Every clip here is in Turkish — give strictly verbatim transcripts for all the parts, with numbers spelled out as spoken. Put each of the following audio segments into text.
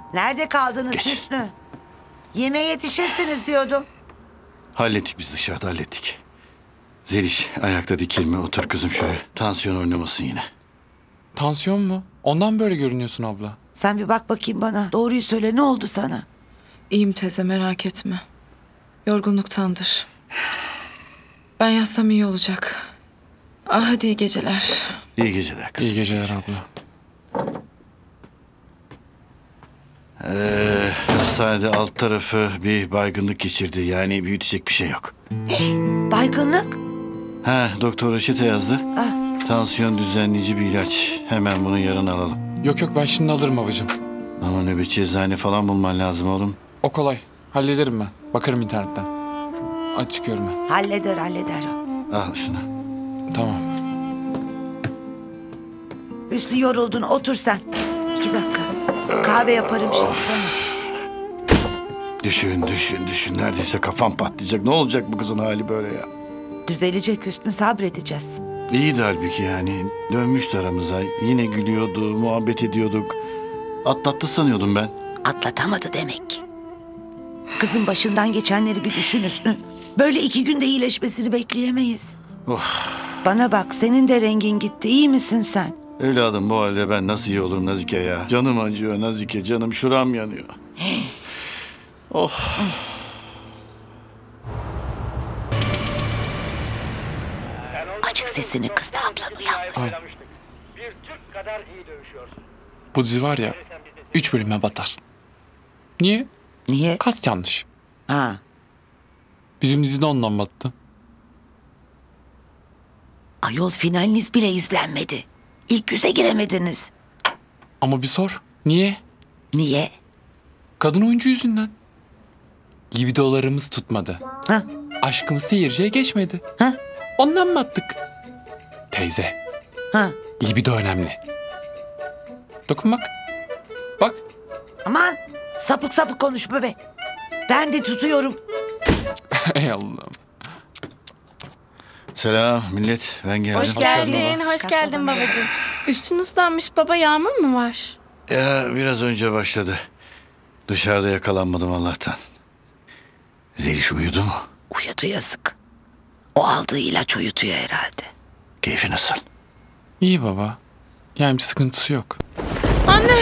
Nerede kaldınız Geç. Hüsnü? Yemeğe yetişirsiniz diyordum. Hallettik biz dışarıda hallettik. Zeliş ayakta dikilme, otur kızım şöyle. Tansiyon oynamasın yine. Tansiyon mu? Ondan böyle görünüyorsun abla. Sen bir bak bakayım bana. Doğruyu söyle, ne oldu sana? İyiyim teyze, merak etme. Yorgunluktandır. Ben yatsam iyi olacak. Ah, hadi iyi geceler. İyi geceler kızım. İyi geceler abla. Ee, hastanede alt tarafı bir baygınlık geçirdi. Yani büyütecek bir şey yok. Baygınlık? Ha, doktor reçete yazdı. Ah. Tansiyon düzenleyici bir ilaç. Hemen bunu yarın alalım. Yok yok, ben şimdi alırım babacığım. Ama nöbetçi eczane falan bulman lazım oğlum. O kolay. Hallederim ben. Bakarım internetten. Hadi çıkıyorum ben. Halleder halleder o. Al şunu. Tamam. Hüsnü, yoruldun, otur sen. İki dakika. Kahve yaparım şimdi sana. Düşün, düşün, düşün. Neredeyse kafam patlayacak. Ne olacak bu kızın hali böyle ya? Düzelecek Hüsnü, sabredeceğiz. İyiydi halbuki yani. Dönmüştü aramıza. Yine gülüyordu, muhabbet ediyorduk. Atlattı sanıyordum ben. Atlatamadı demek ki. Kızın başından geçenleri bir düşün Hüsnü. Böyle iki günde iyileşmesini bekleyemeyiz. Oh. Bana bak, senin de rengin gitti. İyi misin sen? Evladım, bu halde ben nasıl iyi olurum Nazike ya? Canım acıyor Nazike, canım şuram yanıyor. Oh. Açık sesini kız da ablan uyanmasın. Bir Türk kadar iyi dövüşüyorsun. Bu dizi var ya, üç bölüme batar. Niye? Niye? Kast yanlış. Ha. Bizim dizide ondan battı. Ayol, finaliniz bile izlenmedi. İlk yüze giremediniz. Ama bir sor. Niye? Niye? Kadın oyuncu yüzünden. Libidolarımız tutmadı. Ha? Aşkımız seyirciye geçmedi. Ha? Ondan battık. Teyze, Ha? libido önemli. Dokun bak. Bak. Aman, sapık sapık konuşma be. Ben de tutuyorum. Ey Allah'ım. Selam millet, ben geldim. Hoş geldin. Geldin, hoş Kalk geldin baba. babacığım. Üstün ıslanmış baba, yağmur mu var? Ya biraz önce başladı. Dışarıda yakalanmadım Allah'tan. Zeliş uyudu mu? Uyudu yazık. O aldığı ilaç uyutuyor herhalde. Keyfi nasıl? İyi baba. Yani bir sıkıntısı yok. Anne!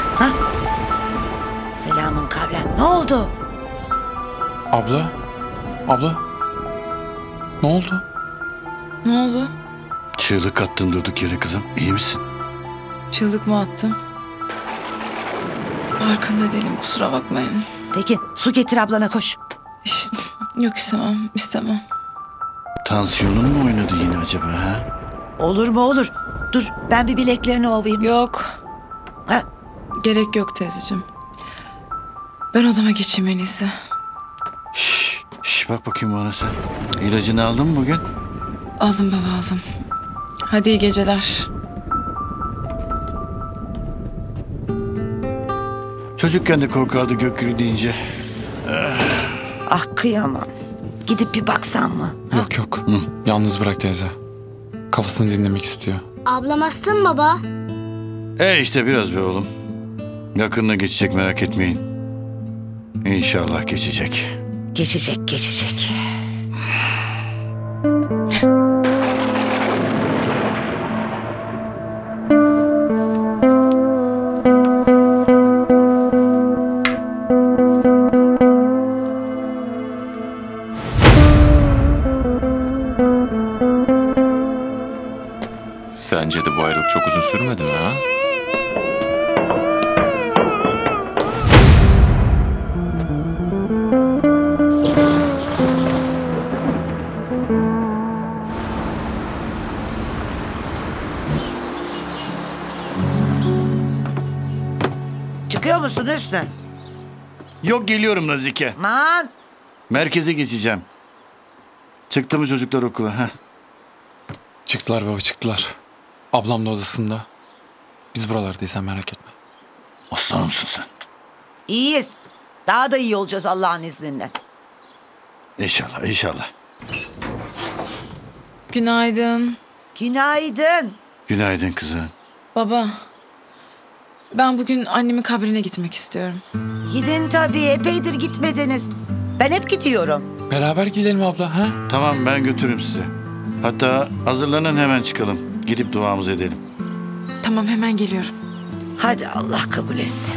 Selamın kavlen. Ne oldu? Abla. Abla. Ne oldu? Ne oldu? Çığlık attın durduk yere kızım. İyi misin? Çığlık mı attım? Farkında değilim, kusura bakmayın. Tekin, su getir ablana, koş. İş, yok istemem, istemem. Tansiyonun mu oynadı yine acaba ha? Olur mu olur. Dur, ben bir bileklerini ovayım. Yok, Ha? gerek yok teyzeciğim. Ben odama geçeyim en iyisi. Şş, şş, bak bakayım bana sen. İlacını aldın mı bugün? Aldım baba, aldım. Hadi iyi geceler. Çocukken de korkardı gök gürüleyince. Ah, kıyamam. Gidip bir baksan mı? Yok yok. Yalnız bırak teyze. Kafasını dinlemek istiyor. Ablam hasta mı baba? E işte biraz be oğlum. Yakında geçecek, merak etmeyin. İnşallah geçecek. Geçecek, geçecek. Sence de bu ayrılık çok uzun sürmedi mi ha? Çıkıyor musun Hüsnü? Yok, geliyorum Nazike. Aman. Merkeze geçeceğim. Çıktı mı çocuklar okula? Heh. Çıktılar baba, çıktılar. Ablam da odasında. Biz buralardayız, sen merak etme. Aslanımsın sen. İyiyiz. Daha da iyi olacağız Allah'ın izniyle. İnşallah, inşallah. Günaydın. Günaydın. Günaydın kızım. Baba, Ben bugün annemin kabrine gitmek istiyorum. Gidin tabii, epeydir gitmediniz. Ben hep gidiyorum. Beraber gidelim abla ha? Tamam, ben götürürüm sizi. Hatta hazırlanın, hemen çıkalım. Gidip duamızı edelim. Tamam, hemen geliyorum. Hadi Allah kabul etsin.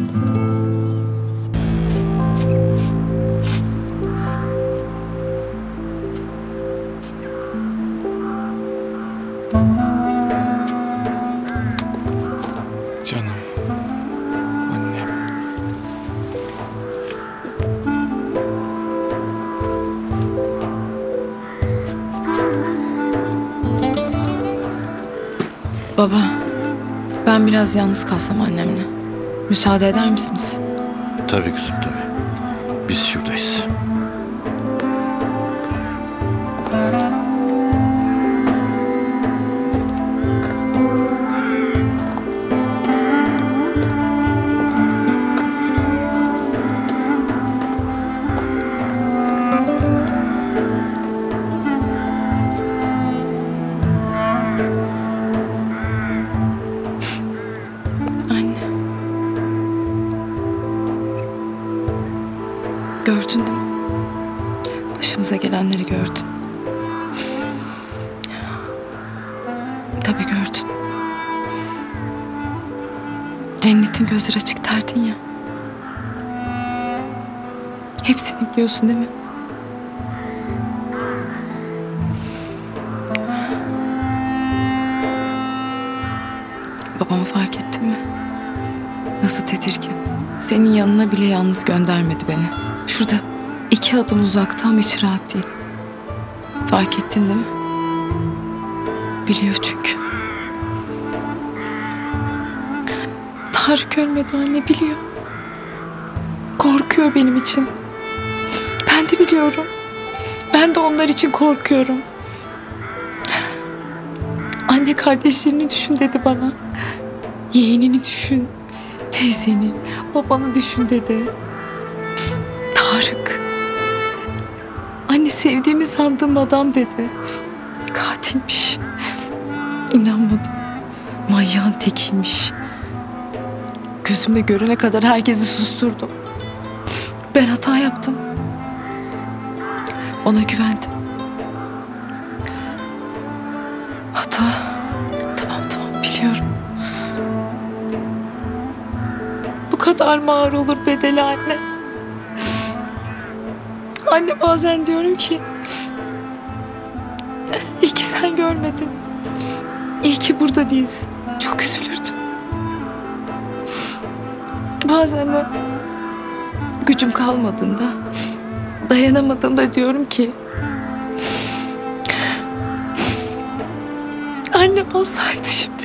Canım. Annem. Baba, ben biraz yalnız kalsam annemle. Müsaade eder misiniz? Tabii kızım, tabii. Biz şuradayız. Anne. Gördün değil mi? Başımıza gelenleri gördün. Tabii gördün. Cennetin gözleri açık derdin ya. Hepsini biliyorsun değil mi? Babamı fark ettin mi? Nasıl tedirgin. Senin yanına bile yalnız göndermedi beni. Şurada iki adım uzakta ama hiç rahat değil. Fark ettin değil mi? Biliyor çünkü. Tarık ölmedi anne, biliyor. Korkuyor benim için. Ben de biliyorum. Ben de onlar için korkuyorum. Anne, kardeşlerini düşün dedi bana. Yeğenini düşün. Teyzeni, babanı düşün dedi. Tarık. Anne, sevdiğimi sandığım adam dedi. Katilmiş. İnanmadım. Manyağın tekiymiş. Gözümle görene kadar herkesi susturdum. Ben hata yaptım. Ona güvendim. Hata. Tamam tamam, biliyorum. Bu kadar mı ağır olur bedeli anne? Anne, bazen diyorum ki iyi ki sen görmedin. İyi ki burada değilsin. Çok üzülürdüm. Bazen de gücüm kalmadığında, dayanamadığımda diyorum ki annem olsaydı şimdi,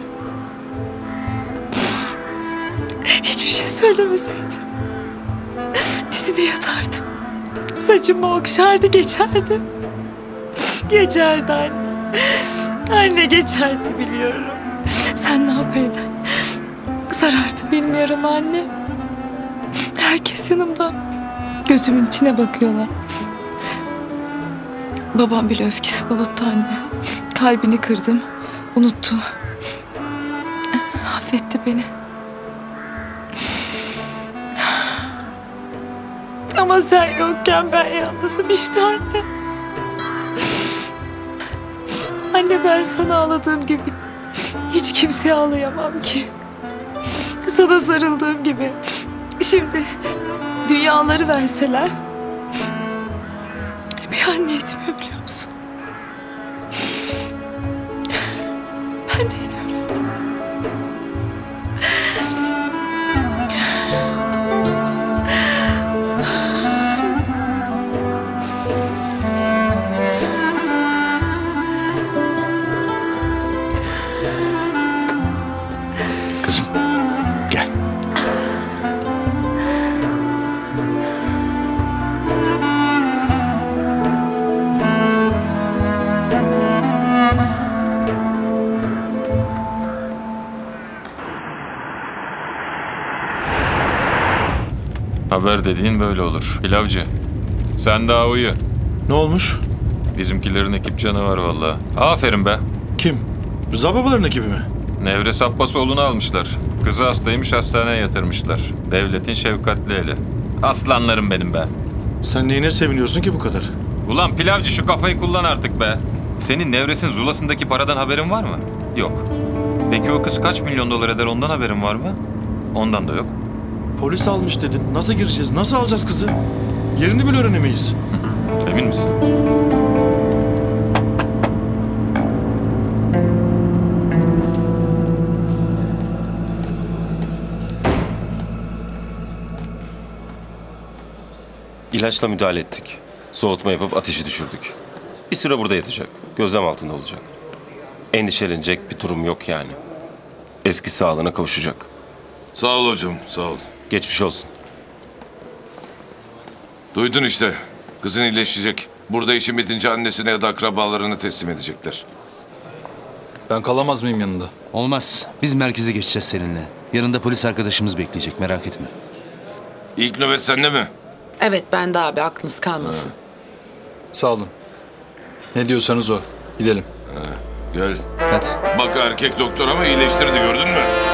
hiçbir şey söylemeseydi, dizine yatardım. Saçımı okşardı, geçerdi. Geçerdi anne. Anne, geçerdi biliyorum. Sen ne yapardın? Sarardı benim yaramı anne. Herkes yanımda. Gözümün içine bakıyorlar. Babam bile öfkesini unuttu anne. Kalbini kırdım. Unuttu. Affetti beni. Ama sen yokken ben yalnızım işte anne. Anne, ben sana ağladığım gibi hiç kimseye ağlayamam ki. Sana sarıldığım gibi. Şimdi dünyaları verseler bir anne etmiyor, biliyor musun? Ben de yeni öğrendim. Kızım, gel. Haber dediğin böyle olur. Pilavcı, sen daha uyu. Ne olmuş? Bizimkilerin ekip canı var vallahi. Aferin be. Kim? Rıza babaların ekibi mi? Nevres Abbasoğlu'nu almışlar. Kızı hastaymış, hastaneye yatırmışlar. Devletin şefkatli eli. Aslanlarım benim be. Sen neyine seviniyorsun ki bu kadar? Ulan pilavcı şu kafayı kullan artık be. Senin Nevres'in zulasındaki paradan haberin var mı? Yok. Peki o kız kaç milyon dolar eder, ondan haberin var mı? Ondan da yok. Polis almış dedin. Nasıl gireceğiz? Nasıl alacağız kızı? Yerini bile öğrenemeyiz. Emin misin? İlaçla müdahale ettik. Soğutma yapıp ateşi düşürdük. Bir süre burada yatacak. Gözlem altında olacak. Endişelenecek bir durum yok yani. Eski sağlığına kavuşacak. Sağ ol hocam, sağ ol. Geçmiş olsun. Duydun işte. Kızın iyileşecek. Burada işin bitince annesine ya da akrabalarını teslim edecekler. Ben kalamaz mıyım yanında? Olmaz. Biz merkeze geçeceğiz seninle. Yanında polis arkadaşımız bekleyecek, merak etme. İlk nöbet sende mi? Evet ben de abi aklınız kalmasın. Sağ olun. Ne diyorsanız o. Gidelim. Gel. Hadi. Bak erkek doktor ama iyileştirdi, gördün mü?